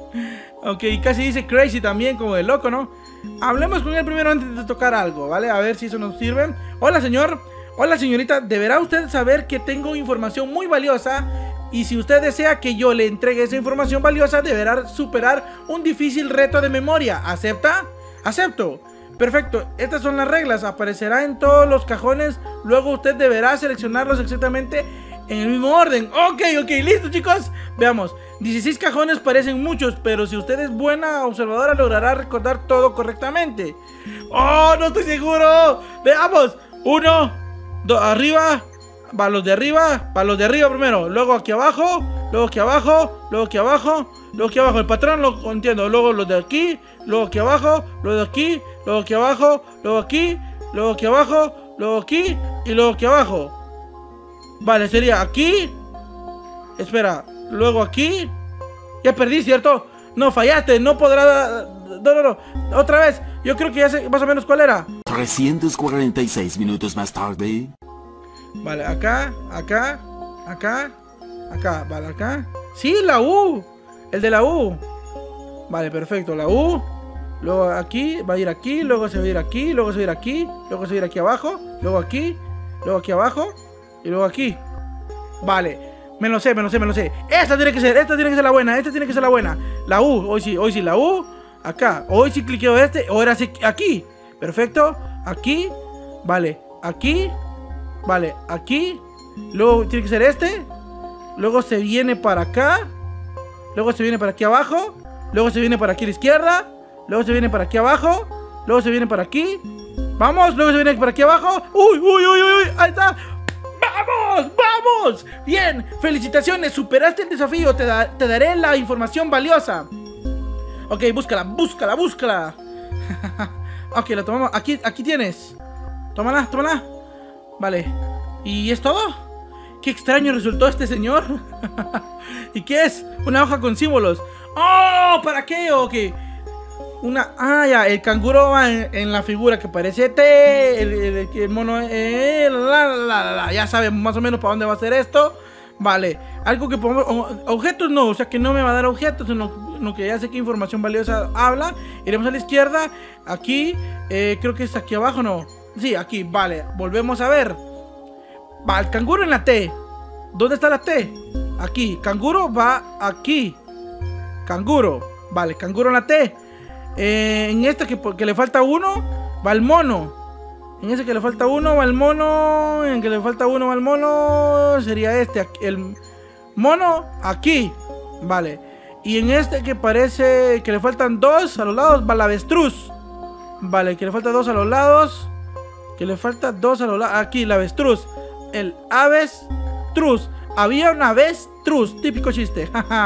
A: Ok, casi dice crazy también, como de loco, ¿no? Hablemos con él primero antes de tocar algo, ¿vale? A ver si eso nos sirve. Hola, señor. Hola, señorita. Deberá usted saber que tengo información muy valiosa. Y si usted desea que yo le entregue esa información valiosa, deberá superar un difícil reto de memoria. ¿Acepta? Acepto. Perfecto. Estas son las reglas. Aparecerá en todos los cajones. Luego usted deberá seleccionarlos exactamente en el mismo orden. Ok, ok, listo, chicos. Veamos. dieciséis cajones parecen muchos, pero si usted es buena observadora logrará recordar todo correctamente. ¡Oh, no estoy seguro! Veamos. Uno, dos, arriba. Va los de arriba, va los de arriba primero. Luego aquí abajo, luego aquí abajo, luego aquí abajo, luego aquí abajo. El patrón lo entiendo. Luego los de aquí, luego aquí abajo, luego de aquí, luego aquí abajo, luego aquí, luego aquí abajo, luego aquí y luego aquí abajo. Vale, sería aquí. Espera, luego aquí. Ya perdí, ¿cierto? No, fallaste, no podrá... No, no, no, otra vez. Yo creo que ya sé más o menos cuál era.
B: trescientos cuarenta y seis minutos más tarde.
A: Vale, acá, acá, acá, acá, vale, acá. Sí, la U. El de la U. Vale, perfecto, la U. Luego aquí, va a ir aquí, luego se va a ir aquí, luego se va a ir aquí, luego se va a ir aquí abajo, luego aquí, luego aquí abajo y luego aquí. Vale, me lo sé, me lo sé, me lo sé. Esta tiene que ser, esta tiene que ser la buena, esta tiene que ser la buena. La U, hoy sí, hoy sí, la U. Acá, hoy sí cliqueo este, ahora sí, aquí. Perfecto, aquí, vale, aquí. Vale, aquí. Luego tiene que ser este. Luego se viene para acá. Luego se viene para aquí abajo. Luego se viene para aquí a la izquierda. Luego se viene para aquí abajo. Luego se viene para aquí. Vamos, luego se viene para aquí abajo. Uy, uy, uy, uy, ahí está. ¡Vamos! ¡Vamos! Bien, felicitaciones, superaste el desafío. Te, da, te daré la información valiosa. Ok, búscala, búscala, búscala. Ok, la tomamos. Aquí, aquí tienes. Tómala, tómala. Vale, ¿y es todo? Qué extraño resultó este señor. ¿Y qué es? Una hoja con símbolos. ¡Oh! ¿Para qué? Ok. Una... Ah, ya, el canguro va en, en la figura que parece T. El, el, el mono... Eh, la, la, la, la. Ya sabemos más o menos para dónde va a ser esto. Vale, algo que podemos... Objetos no, o sea que no me va a dar objetos, sino, sino que ya sé qué información valiosa habla. Iremos a la izquierda. Aquí, eh, creo que es aquí abajo, ¿no? Sí, aquí, vale, volvemos a ver. Va, el canguro en la T. ¿Dónde está la T? Aquí, canguro va aquí. Canguro, vale, canguro en la T. eh, En este que, que le falta uno, va el mono. En ese que le falta uno, va el mono. En el que le falta uno, va el mono. Sería este, el mono aquí. Vale, y en este que parece que le faltan dos a los lados, va el avestruz. Vale, que le falta dos a los lados. Que le falta dos a los lados. Aquí, el avestruz. El avestruz. Había un avestruz. Típico chiste.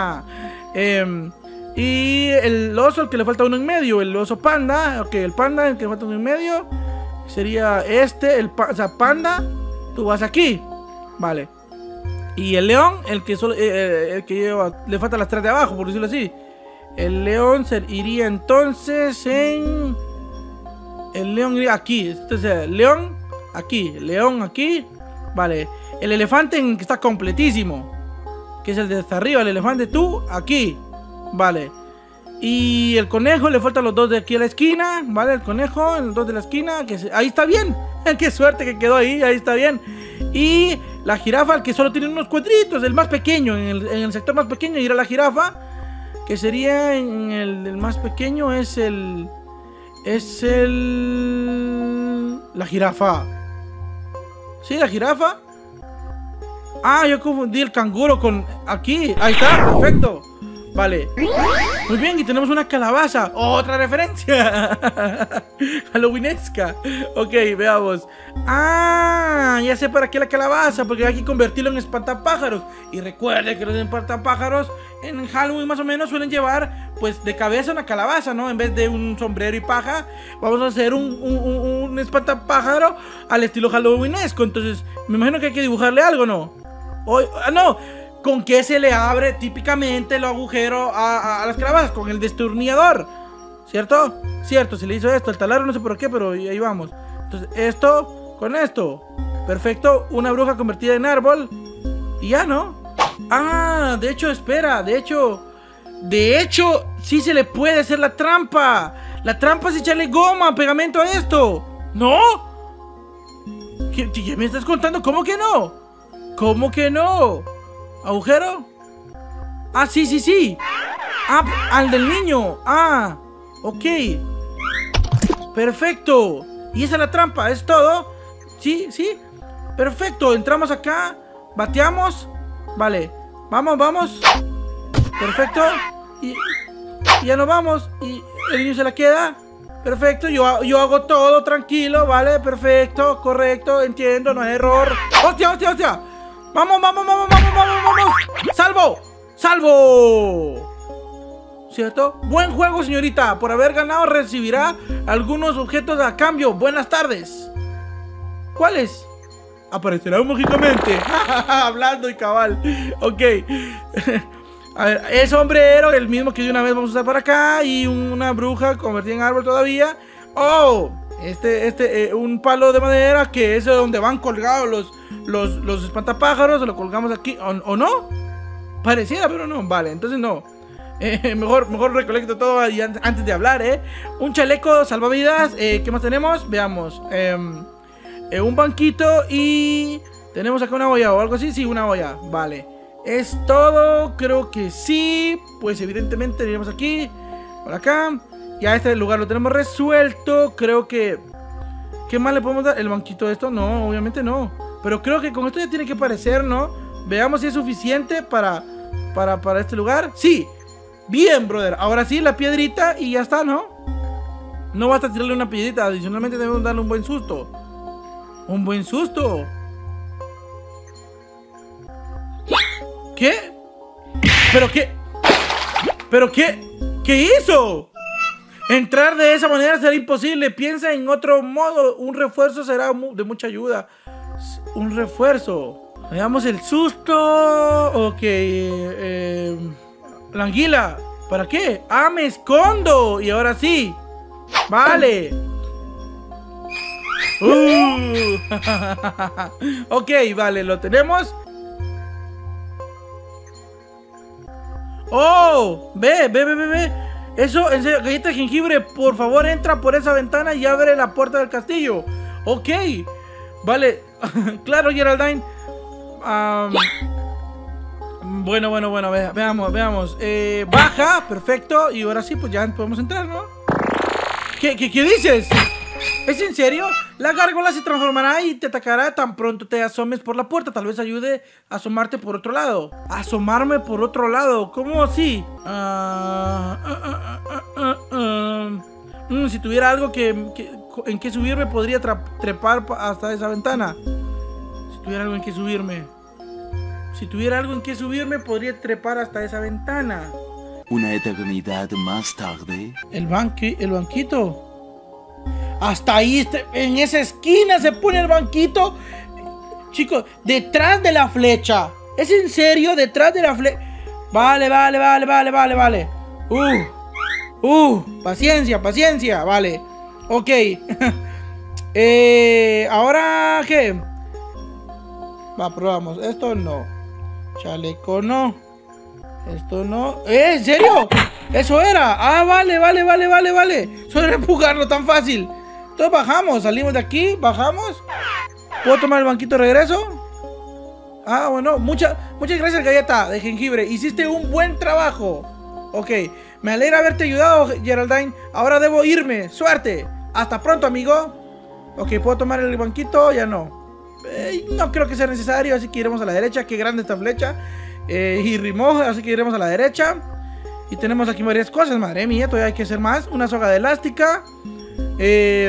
A: eh, y el oso, el que le falta uno en medio. El oso panda. Ok, el panda, el que le falta uno en medio. Sería este. El pa o sea, panda. Tú vas aquí. Vale. Y el león, el que solo. Eh, el que lleva. Le falta las tres de abajo, por decirlo así. El león se iría entonces en. El león iría aquí. Entonces, león aquí. León aquí. Vale. El elefante en que está completísimo. Que es el de hasta arriba. El elefante tú aquí. Vale. Y el conejo le faltan los dos de aquí a la esquina. Vale, el conejo, los dos de la esquina. Que se... Ahí está bien. Qué suerte que quedó ahí. Ahí está bien. Y la jirafa, el que solo tiene unos cuadritos. El más pequeño. En el, en el sector más pequeño irá la jirafa. Que sería en el, el más pequeño es el... Es el... La jirafa. ¿Sí, la jirafa? Ah, yo confundí el canguro con... Aquí, ahí está, perfecto. Vale. Muy bien, y tenemos una calabaza. Otra referencia halloweenesca. Ok, veamos. Ah, ya sé para qué la calabaza. Porque hay que convertirlo en espantapájaros. Y recuerde que los espantapájaros en Halloween más o menos suelen llevar, pues, de cabeza una calabaza, ¿no? En vez de un sombrero y paja, vamos a hacer un, un, un, un espantapájaro al estilo halloweenesco. Entonces, me imagino que hay que dibujarle algo, ¿no? O, ah, no. ¿Con qué se le abre típicamente el agujero a, a, a las calabazas? Con el destornillador, ¿cierto? Cierto, se le hizo esto, el taladro no sé por qué, pero ahí vamos. Entonces, esto con esto. Perfecto, una bruja convertida en árbol. Y ya, ¿no? Ah, de hecho, espera, de hecho... De hecho, sí se le puede hacer la trampa. La trampa es echarle goma, pegamento a esto. ¿No? ¿Qué, qué me estás contando? ¿Cómo que no? ¿Cómo que no? ¿Agujero? Ah, sí, sí, sí. Ah, al del niño. Ah, ok. Perfecto. Y esa es la trampa, ¿es todo? Sí, sí. Perfecto, entramos acá. Bateamos. Vale, vamos, vamos. Perfecto. Y, y ya nos vamos. Y el niño se la queda. Perfecto, yo, yo hago todo tranquilo, ¿vale? Perfecto, correcto, entiendo, no hay error. ¡Hostia, hostia, hostia! ¡Vamos, vamos, vamos, vamos, vamos, vamos! ¡Salvo! ¡Salvo! ¿Cierto? Buen juego, señorita. Por haber ganado recibirá algunos objetos a cambio. Buenas tardes. ¿Cuáles? Aparecerá mágicamente. Hablando y cabal. Ok. A ver, el sombrero, el mismo que de una vez vamos a usar para acá. Y una bruja convertida en árbol todavía. Oh, este, este, eh, un palo de madera, que es donde van colgados los, los, los espantapájaros. Lo colgamos aquí, ¿o, o no? Pareciera, pero no, vale, entonces no. eh, Mejor, mejor recolecto todo ahí antes de hablar, eh. Un chaleco salvavidas, eh, ¿qué más tenemos? Veamos, eh, eh, un banquito y... ¿Tenemos acá una olla o algo así? Sí, una olla, vale. Es todo, creo que sí. Pues evidentemente tenemos aquí, por acá. Ya este lugar lo tenemos resuelto. Creo que... ¿Qué más le podemos dar? ¿El banquito de esto? No, obviamente no. Pero creo que con esto ya tiene que parecer, ¿no? Veamos si es suficiente para, para, para este lugar. ¡Sí! Bien, brother. Ahora sí, la piedrita y ya está, ¿no? No basta tirarle una piedrita. Adicionalmente debemos darle un buen susto. Un buen susto. ¿Qué? ¿Pero qué? ¿Pero qué? ¿Qué hizo? Entrar de esa manera será imposible. Piensa en otro modo. Un refuerzo será de mucha ayuda. Un refuerzo. Veamos el susto. Ok. Eh, la anguila. ¿Para qué? Ah, me escondo. Y ahora sí. Vale. Uh. Ok, vale, lo tenemos. Oh, ve, ve, ve, ve, ve. Eso, en serio, galleta de jengibre, por favor entra por esa ventana y abre la puerta del castillo. Ok, vale. Claro, Geraldine. um, Bueno, bueno, bueno, ve, veamos, veamos eh, baja, perfecto. Y ahora sí, pues ya podemos entrar, ¿no? ¿Qué, qué, qué dices? ¿Es en serio? La gárgola se transformará y te atacará tan pronto te asomes por la puerta. Tal vez ayude a asomarte por otro lado. Asomarme por otro lado, ¿cómo así? Uh, uh, uh, uh, uh, uh. Mm, si tuviera algo que, que, en que subirme, podría trepar hasta esa ventana. Si tuviera algo en que subirme. Si tuviera algo en que subirme, podría trepar hasta esa ventana.
B: Una eternidad más tarde.
A: El banqui, el banquito. Hasta ahí, este, en esa esquina se pone el banquito. Chicos, detrás de la flecha. ¿Es en serio? Detrás de la flecha. Vale, vale, vale, vale, vale, vale. Uh, uh, paciencia, paciencia, vale. Ok. eh, Ahora, ¿qué? Va, probamos. Esto no. Chaleco no. Esto no. ¿Eh? ¿En serio? Eso era. Ah, vale, vale, vale, vale, vale. Solo empujarlo tan fácil. Entonces bajamos, salimos de aquí, bajamos. ¿Puedo tomar el banquito de regreso? Ah, bueno, mucha, muchas gracias, galleta de jengibre. Hiciste un buen trabajo. Ok, me alegra haberte ayudado, Geraldine. Ahora debo irme, suerte. Hasta pronto, amigo. Ok, ¿puedo tomar el banquito? Ya no. eh, No creo que sea necesario, así que iremos a la derecha. Qué grande esta flecha. eh, Y rimó, así que iremos a la derecha. Y tenemos aquí varias cosas, madre mía, todavía hay que hacer más. Una soga de elástica. Eh,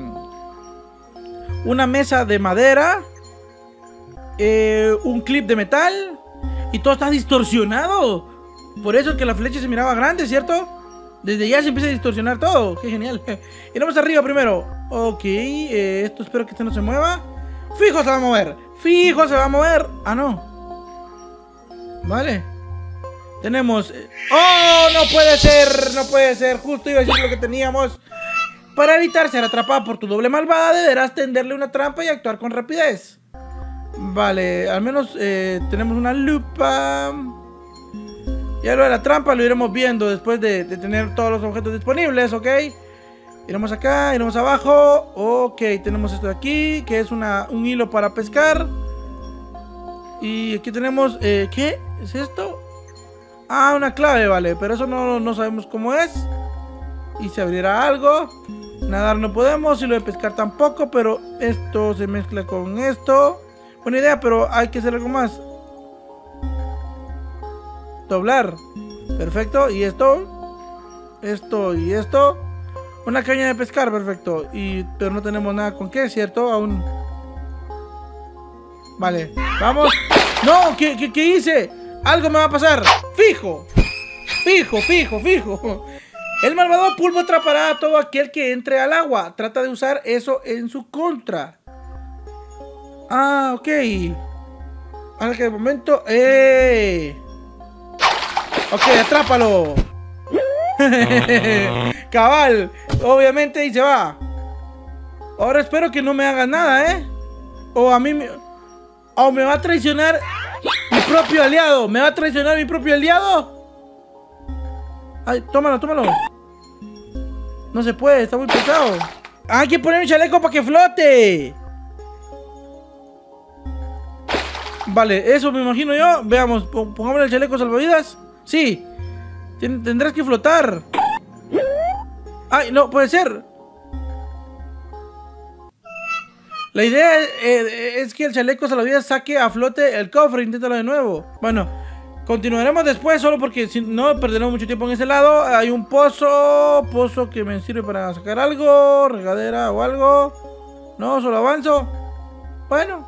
A: una mesa de madera. eh, Un clip de metal. Y todo está distorsionado. Por eso es que la flecha se miraba grande, ¿cierto? Desde ya se empieza a distorsionar todo. Qué genial. Y vamos arriba primero. Ok, eh, esto espero que este no se mueva. Fijo se va a mover. Fijo se va a mover. Ah, no. Vale. Tenemos... ¡Oh! No puede ser. No puede ser. Justo iba a decir lo que teníamos. Para evitar ser atrapado por tu doble malvada, deberás tenderle una trampa y actuar con rapidez. Vale, al menos eh, tenemos una lupa. Ya lo de la trampa lo iremos viendo después de, de tener todos los objetos disponibles, ¿ok? Iremos acá, iremos abajo. Ok, tenemos esto de aquí, que es una, un hilo para pescar. Y aquí tenemos, eh, ¿qué es esto? Ah, una clave, vale, pero eso no, no sabemos cómo es. Y se abrirá algo. Nadar no podemos, y lo de pescar tampoco, pero esto se mezcla con esto. Buena idea, pero hay que hacer algo más. Doblar. Perfecto, y esto. Esto y esto. Una caña de pescar, perfecto. Y, pero no tenemos nada con qué, ¿cierto? Aún. Vale, vamos. ¡No! ¿Qué, qué, qué hice? Algo me va a pasar. ¡Fijo! ¡Fijo, fijo, fijo! El malvado pulpo atrapará a todo aquel que entre al agua. Trata de usar eso en su contra. Ah, ok. Ahora que de momento... ¡Eh! Ok, atrápalo. Cabal. Obviamente y se va. Ahora espero que no me haga nada, ¿eh? O a mí me... O me va a traicionar mi propio aliado. ¿Me va a traicionar mi propio aliado? Ay, tómalo, tómalo. No se puede, está muy pesado. Hay que poner un chaleco para que flote. Vale, eso me imagino yo. Veamos, pongámosle el chaleco salvavidas. Sí, tendrás que flotar. Ay, no, puede ser. La idea es, eh, es que el chaleco salvavidas saque a flote el cofre. Inténtalo de nuevo. Bueno, continuaremos después, solo porque si no perderemos mucho tiempo en ese lado. Hay un pozo. Pozo que me sirve para sacar algo. Regadera o algo. No, solo avanzo. Bueno.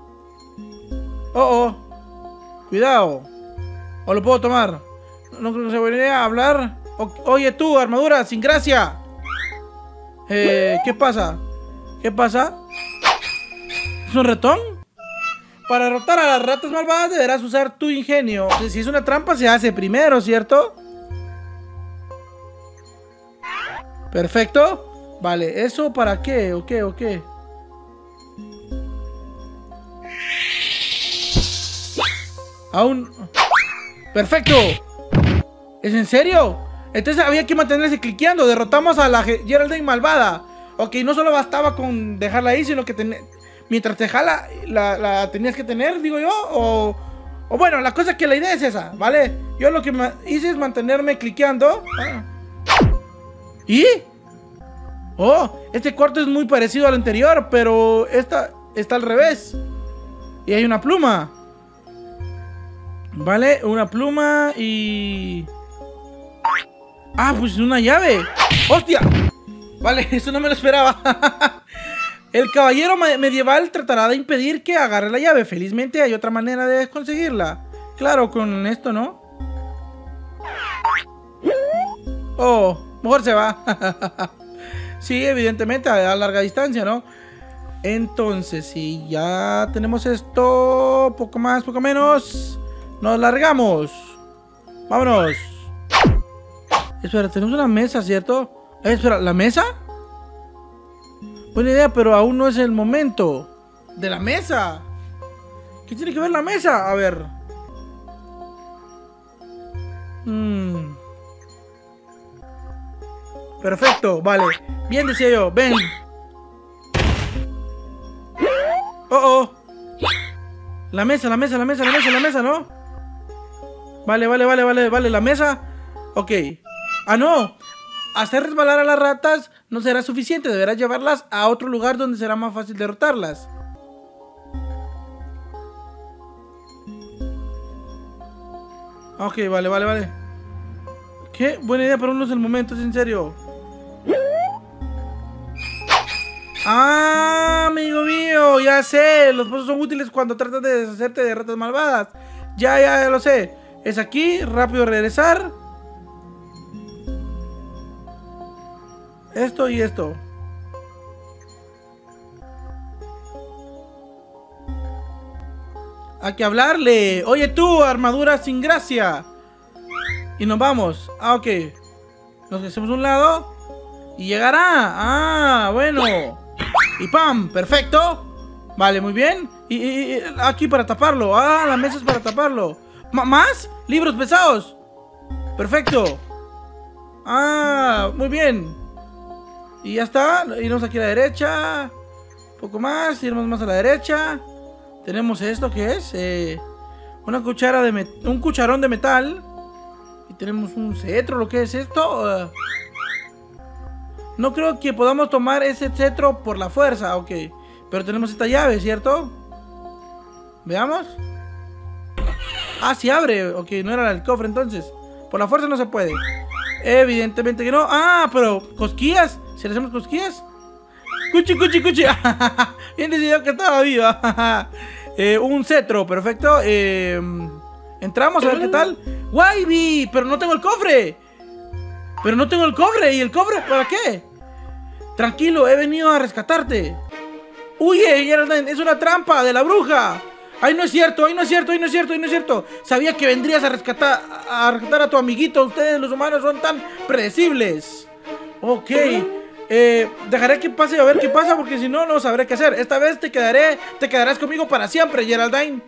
A: Oh, oh. Cuidado. O lo puedo tomar. No creo que se vaya a hablar. O Oye tú, armadura, sin gracia. Eh, ¿qué pasa? ¿Qué pasa? ¿Es un ratón? Para derrotar a las ratas malvadas deberás usar tu ingenio. Si es una trampa se hace primero, ¿cierto? Perfecto. Vale, ¿eso para qué? ¿O qué? ¿O qué? Aún... ¡Perfecto! ¿Es en serio? Entonces había que mantenerse cliqueando. Derrotamos a la Geraldine malvada. Ok, no solo bastaba con dejarla ahí, sino que ten... mientras te jala, la, la tenías que tener, digo yo. O, o bueno, la cosa es que la idea es esa, ¿vale? Yo lo que hice es mantenerme cliqueando. Ah. ¿Y? Oh, este cuarto es muy parecido al anterior, pero esta está al revés. Y hay una pluma. Vale, una pluma y... Ah, pues una llave. ¡Hostia! Vale, eso no me lo esperaba. El caballero medieval tratará de impedir que agarre la llave. Felizmente hay otra manera de conseguirla. Claro, con esto, ¿no? Oh, mejor se va. Sí, evidentemente a larga distancia, ¿no? Entonces, si ya tenemos esto, poco más, poco menos, nos largamos. Vámonos. Espera, tenemos una mesa, ¿cierto? Eh, espera, ¿la mesa? Buena idea, pero aún no es el momento de la mesa. ¿Qué tiene que ver la mesa? A ver. Hmm. Perfecto, vale. Bien, decía yo, ven. Oh, oh. La mesa, la mesa, la mesa, la mesa, la mesa, ¿no? Vale, vale, vale, vale, vale, la mesa. Ok. Ah, no. Hacer resbalar a las ratas no será suficiente. Deberás llevarlas a otro lugar donde será más fácil derrotarlas. Ok, vale, vale, vale. Qué buena idea, pero no es el momento, es en serio. Ah, amigo mío, ya sé. Los pozos son útiles cuando tratas de deshacerte de ratas malvadas. Ya, ya, ya lo sé. Es aquí, rápido regresar. Esto y esto. Hay que hablarle. Oye tú, armadura sin gracia. Y nos vamos. Ah, ok. Nos hacemos un lado. Y llegará. Ah, bueno. Y pam, perfecto. Vale, muy bien. Y, y- y aquí para taparlo. Ah, la mesa es para taparlo. Ma- ¿Más? Libros pesados. Perfecto. Ah, muy bien. Y ya está. Irnos aquí a la derecha. Un poco más. Irnos más a la derecha. Tenemos esto que es eh, una cuchara de met- un cucharón de metal. Y tenemos un cetro. ¿Lo que es esto? Uh, no creo que podamos tomar ese cetro por la fuerza. Ok. Pero tenemos esta llave, ¿cierto? Veamos. Ah, sí abre. Ok, no era el cofre entonces. Por la fuerza no se puede. Evidentemente que no. Ah, pero cosquillas. Si le hacemos cosquillas. Cuchi, cuchi, cuchi. Bien decidido que estaba viva. eh, un cetro, perfecto. Eh, entramos a ver qué tal. Wybie, pero no tengo el cofre. Pero no tengo el cofre. ¿Y el cofre para qué? Tranquilo, he venido a rescatarte. Huye, Geraldine, es una trampa de la bruja. Ay, no es cierto, ay, no es cierto, ay, no es cierto, ay, no es cierto. Sabía que vendrías a rescatar a rescatar a tu amiguito. Ustedes, los humanos, son tan predecibles. Ok, eh, dejaré que pase a ver qué pasa, porque si no, no sabré qué hacer. Esta vez te quedaré, te quedarás conmigo para siempre, Geraldine.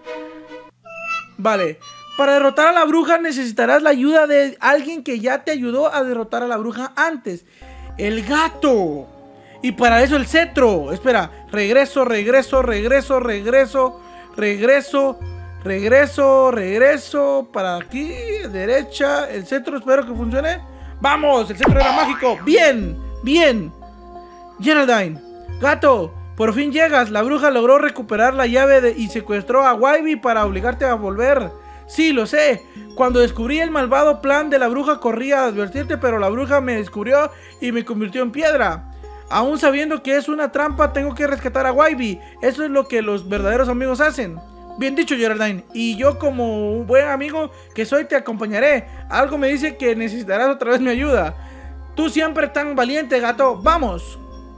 A: Vale, para derrotar a la bruja necesitarás la ayuda de alguien que ya te ayudó a derrotar a la bruja antes. El gato. Y para eso el cetro. Espera, regreso, regreso, regreso, regreso, regreso, regreso, regreso. Para aquí, derecha. El cetro, espero que funcione. ¡Vamos! El cetro era mágico. ¡Bien! ¡Bien! Geraldine, gato, por fin llegas. La bruja logró recuperar la llave de, y secuestró a Wybie para obligarte a volver. Sí, lo sé. Cuando descubrí el malvado plan de la bruja corrí a advertirte, pero la bruja me descubrió y me convirtió en piedra. Aún sabiendo que es una trampa, tengo que rescatar a Wybie. Eso es lo que los verdaderos amigos hacen. Bien dicho, Geraldine. Y yo, como un buen amigo que soy, te acompañaré. Algo me dice que necesitarás otra vez mi ayuda. Tú siempre tan valiente, gato. ¡Vamos!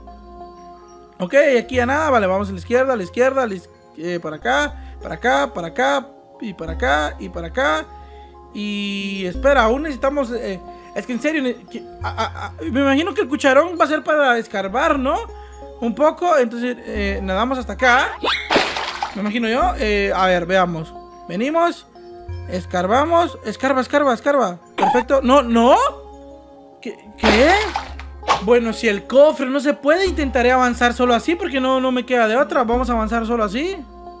A: Ok, aquí ya nada. Vale, vamos a la izquierda, a la izquierda, a la iz- eh, para acá, para acá, para acá, y para acá, y para acá. Y espera, aún necesitamos... Eh, es que en serio, que, a, a, a, me imagino que el cucharón va a ser para escarbar, ¿no? Un poco, entonces eh, nadamos hasta acá. Me imagino yo. Eh, a ver, veamos. Venimos, escarbamos. Escarba, escarba, escarba. Perfecto. No, no. ¿Qué? ¿Qué? Bueno, si el cofre no se puede, intentaré avanzar solo así, porque no, no me queda de otra. Vamos a avanzar solo así.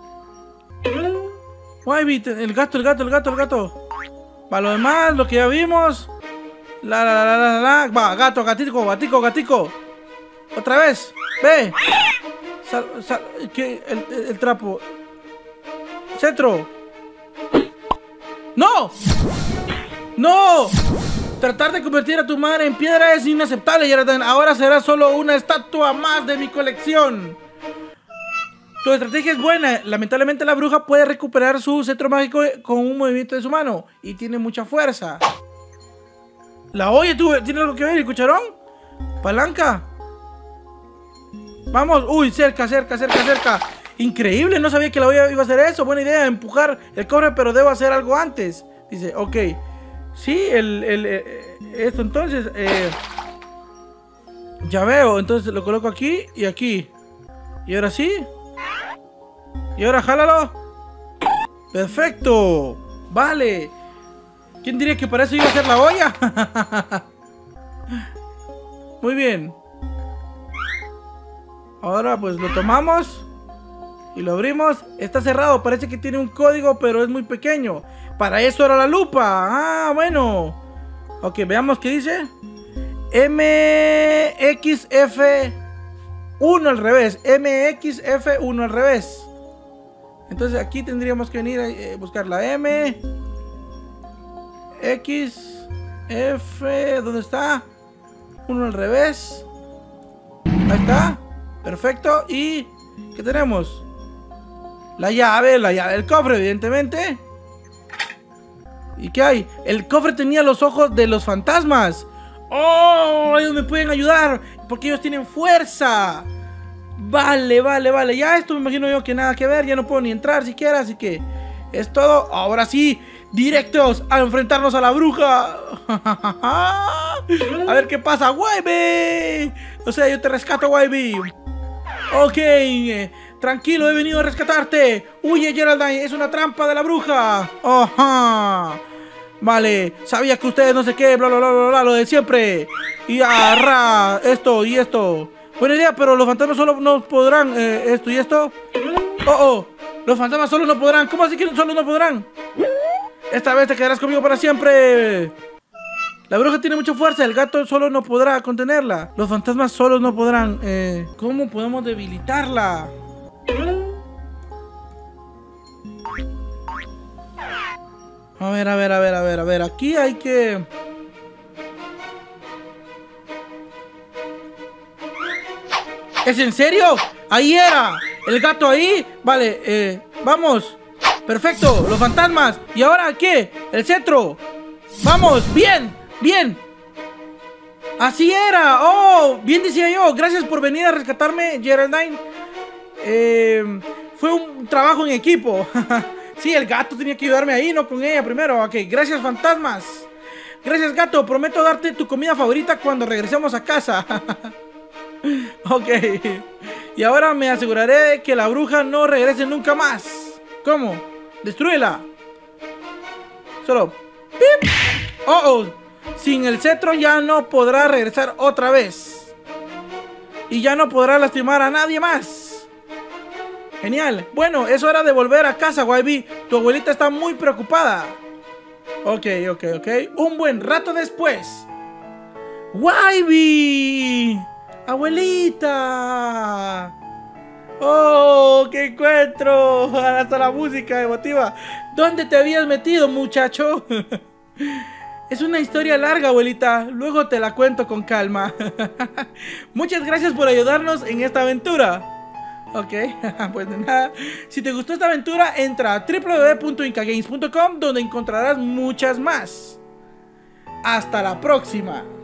A: Wybie, el gato, el gato, el gato, el gato. Para lo demás, lo que ya vimos. La, la, la, la, la, la. Va, gato, gatico, gatico, gatico. Otra vez. Ve. Sal, sal, que el, el, el trapo. Cetro. ¡No! ¡No! Tratar de convertir a tu madre en piedra es inaceptable, Geraldine. Ahora será solo una estatua más de mi colección. Tu estrategia es buena. Lamentablemente la bruja puede recuperar su cetro mágico con un movimiento de su mano. Y tiene mucha fuerza. La olla tiene algo que ver, el cucharón. Palanca. Vamos, uy, cerca, cerca, cerca, cerca. Increíble, no sabía que la olla iba a hacer eso. Buena idea, empujar el cofre, pero debo hacer algo antes. Dice, ok. Sí, el, el, el esto entonces eh, ya veo, entonces lo coloco aquí y aquí. Y ahora sí. Y ahora jálalo. Perfecto. Vale. ¿Quién diría que para eso iba a ser la olla? Muy bien. Ahora pues lo tomamos y lo abrimos. Está cerrado, parece que tiene un código, pero es muy pequeño. Para eso era la lupa. Ah, bueno. Ok, veamos qué dice. M X F uno al revés. M X F uno al revés. Entonces aquí tendríamos que venir a buscar la M X F. ¿Dónde está? Uno al revés. Ahí está. Perfecto. ¿Y qué tenemos? La llave, la llave del cofre, evidentemente. ¿Y qué hay? El cofre tenía los ojos de los fantasmas. ¡Oh! Ellos me pueden ayudar porque ellos tienen fuerza. Vale, vale, vale. Ya esto me imagino yo que nada que ver. Ya no puedo ni entrar siquiera, así que es todo. Ahora sí, directos a enfrentarnos a la bruja. A ver qué pasa, Wybie. O sea, yo te rescato, Wybie. Ok, Tranquilo, he venido a rescatarte. Huye, Geraldine, es una trampa de la bruja. Ajá. Vale, sabía que ustedes no sé qué, bla, bla, bla, bla, bla, lo de siempre. Y arra, esto y esto. Buena idea, pero los fantasmas solo no podrán, eh, esto y esto. Oh, oh, los fantasmas solo no podrán. ¿Cómo así que solo no podrán? Esta vez te quedarás conmigo para siempre. La bruja tiene mucha fuerza, el gato solo no podrá contenerla. Los fantasmas solos no podrán. Eh, ¿Cómo podemos debilitarla? A ver, a ver, a ver, a ver, a ver. Aquí hay que... ¿Es en serio? ¡Ahí era! ¿El gato ahí? Vale, eh, vamos. Perfecto, los fantasmas. ¿Y ahora qué? El cetro. Vamos, bien, bien. Así era. Oh, bien decía yo. Gracias por venir a rescatarme, Geraldine. Eh, fue un trabajo en equipo. Sí, el gato tenía que ayudarme ahí, no con ella primero. Ok, gracias, fantasmas. Gracias, gato. Prometo darte tu comida favorita cuando regresemos a casa. Ok. Y ahora me aseguraré que la bruja no regrese nunca más. ¿Cómo? Destrúela. Solo ¡pip! Oh, oh. Sin el cetro ya no podrá regresar otra vez. Y ya no podrá lastimar a nadie más. Genial. Bueno, es hora de volver a casa, Wybie. Tu abuelita está muy preocupada. Ok, ok, ok. Un buen rato después. Wybie. Abuelita. Oh, qué encuentro. Hasta la música emotiva. ¿Dónde te habías metido, muchacho? Es una historia larga, abuelita. Luego te la cuento con calma. Muchas gracias por ayudarnos en esta aventura. Ok, pues de nada. Si te gustó esta aventura, entra a w w w punto inca games punto com, donde encontrarás muchas más. Hasta la próxima.